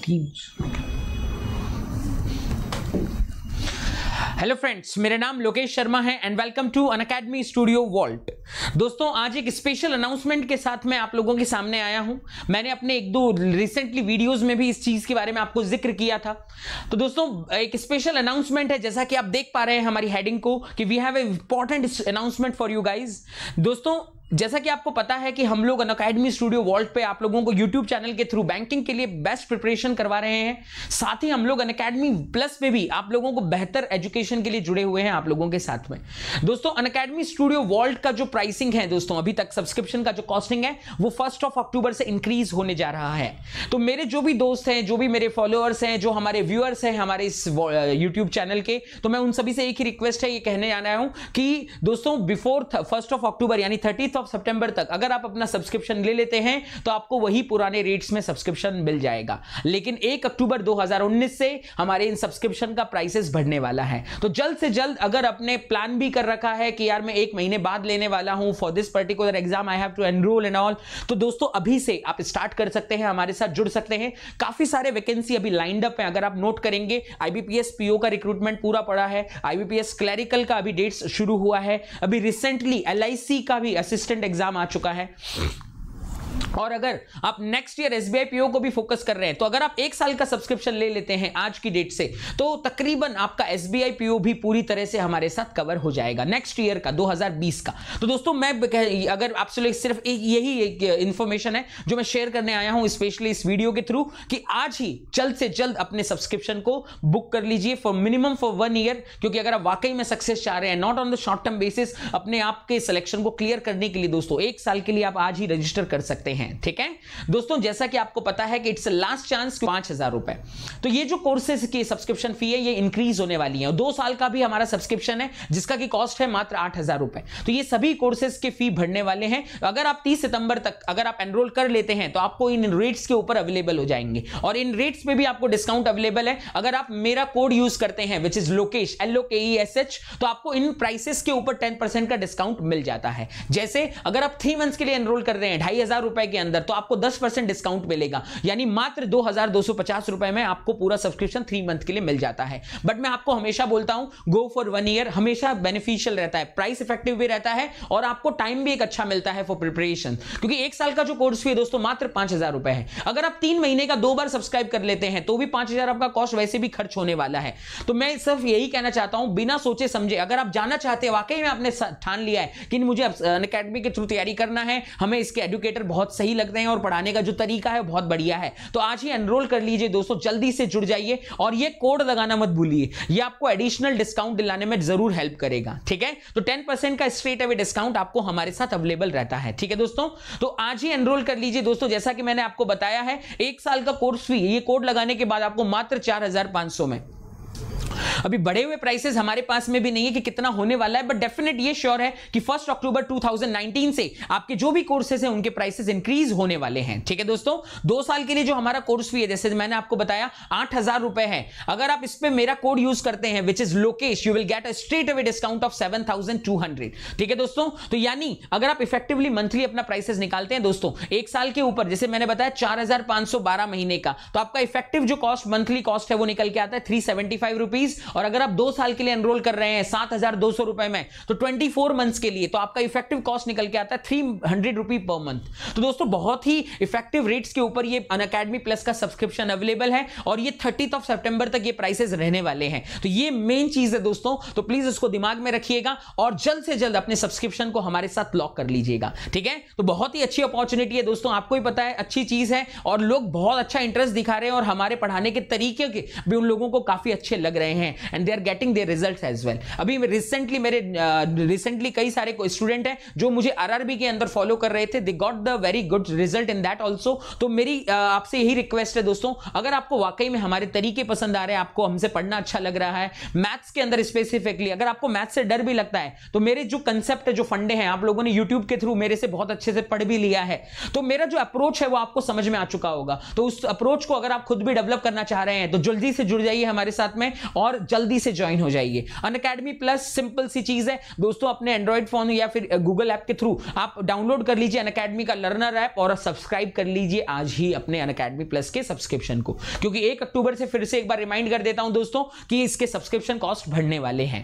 Hello friends, मेरा नाम लोकेश शर्मा है and welcome to Unacademy studio vault. दोस्तों, आज एक स्पेशल अनाउंसमेंट के साथ मैं आप लोगों के सामने आया हूं। मैंने अपने एक दो रिसेंटली वीडियोस में भी इस चीज के बारे में आपको जिक्र किया था। तो दोस्तों, एक स्पेशल अनाउंसमेंट है, जैसा कि आप देख पा रहे हैं हमारी हेडिंग को कि we have a important announcement for you guys. दोस्तों, जैसा कि आपको पता है कि हम लोग अनअकैडमी स्टूडियो वॉल्ट पे आप लोगों को यूट्यूब चैनल के थ्रू बैंकिंग के लिए बेस्ट प्रिपरेशन करवा रहे हैं। साथ ही हम लोग अनअकैडमी प्लस पे भी आप लोगों को बेहतर एजुकेशन के लिए जुड़े हुए हैं आप लोगों के साथ में। दोस्तों, अनअकैडमी स्टूडियो वॉल्ट का जो प्राइसिंग है दोस्तों, अभी तक सब्सक्रिप्शन का जो कॉस्टिंग है वो 1 अक्टूबर से इंक्रीज होने जा रहा है। तो मेरे जो भी दोस्त हैं, जो भी मेरे फॉलोअर्स हैं, जो हमारे व्यूअर्स हैं हमारे इस यूट्यूब चैनल के, तो मैं उन सभी से एक ही रिक्वेस्ट है, ये कहने आना हूं कि दोस्तों बिफोर 1 अक्टूबर यानी 30 सितंबर तक अगर आप अपना सब्सक्रिप्शन ले लेते हैं तो आपको वही पुराने रेट्स में सब्सक्रिप्शन मिल जाएगा। लेकिन 1 अक्टूबर 2019 से हमारे इन सब्सक्रिप्शन का प्राइसेस बढ़ने वाला है। तो जल्द से जल्द अगर आपने प्लान भी कर रखा है कि यार मैं 1 महीने बाद लेने वाला हूं for this particular exam, I have to enrol and all, तो दोस्तों अभी से आप स्टार्ट कर सकते हैं, हमारे साथ जुड़ सकते हैं। काफी सारे वैकेंसी अभी लाइंड अप है। अगर आप नोट करेंगे, आईबीपीएस पीओ का रिक्रूटमेंट पूरा पड़ा है, आईबीपीएस क्लरिकल का अभी डेट्स शुरू हुआ है, अभी रिसेंटली एलआईसी का भी असिस्टेंट एग्जाम आ चुका है। और अगर आप नेक्स्ट ईयर एसबीआई पीओ को भी फोकस कर रहे हैं, तो अगर आप 1 साल का सब्सक्रिप्शन ले लेते हैं आज की डेट से, तो तकरीबन आपका एसबीआई पीओ भी पूरी तरह से हमारे साथ कवर हो जाएगा नेक्स्ट ईयर का 2020 का। तो दोस्तों, मैं अगर आपसे सिर्फ यही एक इंफॉर्मेशन है जो मैं शेयर करने आया हूं स्पेशली इस वीडियो के थ्रू, कि आज ही जल्द से जल्द अपने सब्सक्रिप्शन को बुक कर लीजिए फॉर मिनिमम फॉर 1 ईयर। क्योंकि अगर आप वाकई में सक्सेस चाह रहे हैं, not on the short term basis, अपने आप के सिलेक्शन को क्लियर करने के लिए दोस्तों 1 साल के लिए आप आज ही रजिस्टर कर सकते हैं। ठीक है दोस्तों, जैसा कि आपको पता है कि इट्स लास्ट चांस 5,000 रुपए। तो ये जो कोर्सेज की सब्सक्रिप्शन फी है ये इंक्रीज होने वाली है। 2 साल का भी हमारा सब्सक्रिप्शन है जिसका की कॉस्ट है मात्र 8,000 रुपए। तो ये सभी कोर्सेज के फी बढ़ने वाले हैं। अगर आप 30 सितंबर तक अगर आप एनरोल कर लेते हैं तो आपको इन रेट्स के ऊपर अवेलेबल हो जाएंगे, और इन रेट्स पे भी आपको डिस्काउंट अवेलेबल है। अगर आप मेरा कोड यूज करते हैं विच इज लोकेश LOKESH, तो आपको इन प्राइसेस के ऊपर 10% का डिस्काउंट मिल जाता है। जैसे अगर आप 3 मंथ्स के लिए एनरोल कर रहे हैं 2,500 रुपए के अंदर, तो आपको 10% डिस्काउंट मिलेगा, यानी मात्र 2,250 रुपए में आपको पूरा सब्सक्रिप्शन 3 मंथ के लिए मिल जाता है। बट मैं आपको हमेशा बोलता हूं, गो फॉर 1 ईयर, हमेशा बेनिफिशियल रहता है, प्राइस इफेक्टिव भी रहता है, और आपको टाइम भी एक अच्छा मिलता है फॉर प्रिपरेशन। क्योंकि 1 साल का जो कोर्स फी है दोस्तों मात्र 5,000 रुपए है। अगर आप 3 महीने का 2 बार सब्सक्राइब कर लेते हैं तो भी 5,000 आपका कॉस्ट वैसे भी खर्च होने वाला है। तो मैं सिर्फ यही कहना चाहता हूं, बिना सोचे समझे अगर आप जाना चाहते हैं, वाकई में आपने ठान लिया है कि मुझे अनअकैडमी के थ्रू तैयारी करना है, हमें इसके एजुकेटर बहुत सही लगते हैं और पढ़ाने का जो तरीका है बहुत बढ़िया है, तो आज ही एनरोल कर लीजिए दोस्तों, जल्दी से जुड़ जाइए। और ये कोड लगाना मत भूलिए, ये आपको एडिशनल डिस्काउंट दिलाने में जरूर हेल्प करेगा। ठीक है, तो 10% का स्ट्रेट अवे डिस्काउंट आपको हमारे साथ अवेलेबल रहता है। ठीक है दोस्तों, तो आज ही एनरोल कर लीजिए दोस्तों। जैसा कि मैंने आपको बताया है, 1 साल का कोर्स फी ये कोड लगाने के बाद आपको मात्र 4,500 में। अभी बढ़े हुए प्राइसेस हमारे पास में भी नहीं है कि कितना होने वाला है, बट डेफिनेट ये श्योर है कि 1 अक्टूबर 2019 से आपके जो भी कोर्सेज हैं उनके प्राइसेस इंक्रीज होने वाले हैं। ठीक है दोस्तों, 2 साल के लिए जो हमारा कोर्स फी है, जैसे मैंने आपको बताया 8,000 रुपए है। अगर आप इस पे मेरा कोड यूज करते हैं which is Lokesh, you will get a straight away discount of 7,200। ठीक है दोस्तों, तो यानी अगर आप इफेक्टिवली मंथली अपना प्राइसेस निकालते हैं दोस्तों 1 साल के ऊपर, जैसे मैंने बताया 4,512 महीने का, तो आपका इफेक्टिव जो कॉस्ट मंथली कॉस्ट है वो निकल के आता है 375 रुपीज। और अगर आप 2 साल के लिए एनरोल कर रहे हैं 7,200 रुपए में, तो 24 मंथ्स के लिए तो आपका इफेक्टिव कॉस्ट निकल के आता है 300 रुपी पर मंथ। तो दोस्तों बहुत ही इफेक्टिव रेट्स के ऊपर ये अनअकैडमी प्लस का सब्सक्रिप्शन अवेलेबल है, और ये 30 सितंबर तक ये प्राइसेस रहने वाले हैं। तो ये मेन चीज है दोस्तों, तो प्लीज इसको दिमाग में रखिएगा और जल्द से जल्द अपने सब्सक्रिप्शन को हमारे साथ लॉक कर लीजिएगा। ठीक है, तो बहुत ही अच्छी अपॉर्चुनिटी है दोस्तों, आपको ही पता है अच्छी चीज है, और लोग बहुत अच्छा इंटरेस्ट दिखा रहे हैं, और हमारे पढ़ाने के तरीके के भी उन लोगों को काफी अच्छे लग रहे हैं, and they are getting their results as well. अभी रिसेंटली कई सारे स्टूडेंट हैं जो मुझे आरआरबी के अंदर फॉलो कर रहे थे, they got the very good result in that also. तो मेरी आपसे यही रिक्वेस्ट है दोस्तों, अगर आपको वाकई में हमारे तरीके पसंद आ रहे हैं, आपको हमसे पढ़ना अच्छा लग रहा है, मैथ्स के अंदर स्पेसिफिकली अगर आपको मैथ्स से डर भी लगता है, तो मेरे जो कंसेप्ट है, जो फंडे हैं, आप लोगों ने यूट्यूब के थ्रू मेरे से बहुत अच्छे से पढ़ भी लिया है, तो मेरा जो अप्रोच है वो आपको समझ में आ चुका होगा। तो उस अप्रोच को अगर आप खुद भी डेवलप करना चाह रहे हैं तो जल्दी से जुड़ जाइए हमारे साथ में, और जल्दी से ज्वाइन हो जाइए। अनअकैडमी प्लस सिंपल सी चीज है दोस्तों, अपने एंड्रॉइड फोन या फिर गूगल ऐप के थ्रू आप डाउनलोड कर लीजिए अनअकैडमी का लर्नर ऐप और सब्सक्राइब कर लीजिए आज ही अपने अनअकैडमी प्लस के सब्सक्रिप्शन को, क्योंकि 1 अक्टूबर से फिर से एक बार रिमाइंड कर देता हूं दोस्तों कि इसके सब्सक्रिप्शन कॉस्ट बढ़ने वाले हैं।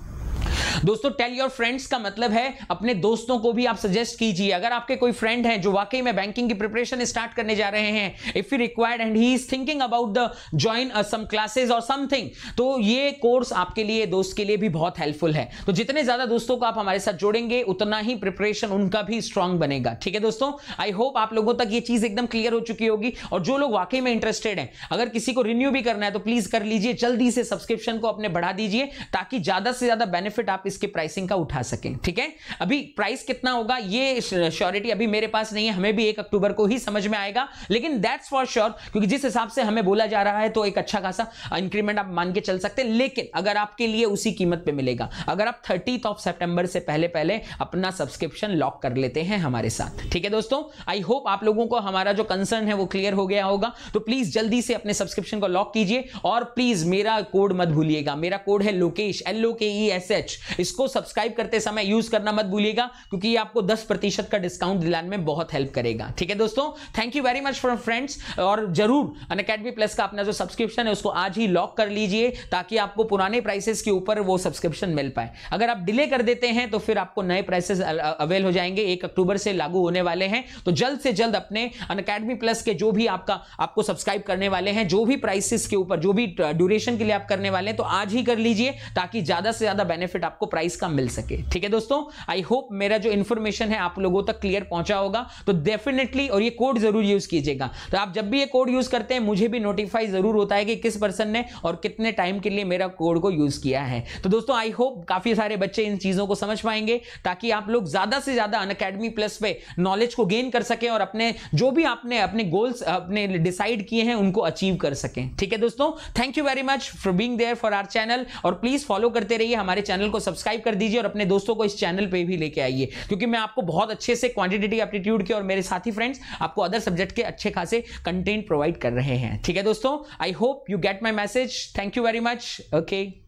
दोस्तों टेल योर फ्रेंड्स का मतलब है अपने दोस्तों को भी आप सजेस्ट कीजिए। अगर आपके कोई फ्रेंड हैं जो वाकई में बैंकिंग की प्रिपरेशन स्टार्ट करने जा रहे हैं, if you required and he is thinking about the join some classes और समथिंग, तो ये कोर्स आपके लिए, दोस्त के लिए भी बहुत हेल्पफुल है। तो जितने ज्यादा दोस्तों को आप हमारे साथ जोड़ेंगे उतना ही प्रिपरेशन उनका भी स्ट्रांग बनेगा। ठीक है दोस्तों, आई होप आप लोगों तक ये चीज एकदम क्लियर हो चुकी होगी। और जो लोग वाकई में इंटरेस्टेड हैं, अगर किसी को रिन्यू भी करना है तो प्लीज कर लीजिए, जल्दी से सब्सक्रिप्शन को अपने बढ़ा दीजिए ताकि ज्यादा से ज्यादा बेनिफिट आप इसके प्राइसिंग का उठा सकें। ठीक है, अभी प्राइस कितना होगा ये श्योरिटी अभी मेरे पास नहीं है, हमें भी 1 अक्टूबर को ही समझ में आएगा, लेकिन दैट्स फॉर श्योर, क्योंकि जिस हिसाब से हमें बोला जा रहा है तो एक अच्छा खासा इंक्रीमेंट आप मान के चल सकते हैं। लेकिन अगर आपके लिए उसी कीमत पे मिलेगा अगर आप 30 सितंबर से पहले पहले अपना सब्सक्रिप्शन लॉक कर लेते हैं हमारे साथ। ठीक है दोस्तों, आई होप आप लोगों को हमारा जो कंसर्न है वो क्लियर हो गया होगा। तो प्लीज जल्दी से अपने सब्सक्रिप्शन को लॉक कीजिए और प्लीज मेरा कोड मत भूलिएगा, मेरा कोड है लोकेश, LOKESH। इसको सब्सक्राइब करते समय यूज करना मत भूलिएगा, क्योंकि ये आपको 10% का डिस्काउंट दिलाने में बहुत हेल्प करेगा। ठीक है दोस्तों, thank you very much for friends. और जरूर अनअकैडमी प्लस का अपना जो सब्सक्रिप्शन है उसको आज ही लॉक कर लीजिए ताकि आपको पुराने प्राइसेस के ऊपर वो सब्सक्रिप्शन मिल पाए। अगर आप डिले कर देते हैं तो फिर आपको नए प्राइसेस अवेल हो जाएंगे, 1 अक्टूबर से लागू होने वाले हैं। तो जल्द से जल्द अपने अनअकैडमी प्लस के जो भी आपको सब्सक्राइब करने वाले हैं, जो भी प्राइसेस के ऊपर, जो भी ड्यूरेशन के लिए आप करने वाले हैं, तो आज ही कर लीजिए ताकि ज्यादा से ज्यादा बेनिफिट आपको प्राइस का मिल सके। ठीक है दोस्तों, आई होप मेरा जो इंफॉर्मेशन है आप लोगों तक क्लियर पहुंचा होगा। तो डेफिनेटली, और ये कोड जरूर यूज कीजिएगा। तो आप जब भी ये कोड यूज करते हैं मुझे भी नोटिफाई जरूर होता है कि किस पर्सन ने और कितने टाइम के लिए मेरा कोड को यूज किया है। तो दोस्तों आई होप काफी सारे बच्चे इन चीजों को समझ पाएंगे ताकि आप लोग ज्यादा से ज्यादा अनअकैडमी प्लस पे नॉलेज को गेन कर सकें और अपने जो भी आपने अपने गोल्स अपने डिसाइड किए हैं उनको अचीव कर सकें। ठीक है दोस्तों, thank you very much for being there for our channel. और प्लीज फॉलो करते रहिए, हमारे चैनल को सब्सक्राइब कर दीजिए और अपने दोस्तों को इस चैनल पे भी लेके आइए, क्योंकि मैं आपको बहुत अच्छे से क्वांटिटेटिव एप्टीट्यूड के और मेरे साथी फ्रेंड्स आपको अदर सब्जेक्ट के अच्छे खासे कंटेंट प्रोवाइड कर रहे हैं। ठीक है दोस्तों, I hope you get my message. Thank you very much. Okay.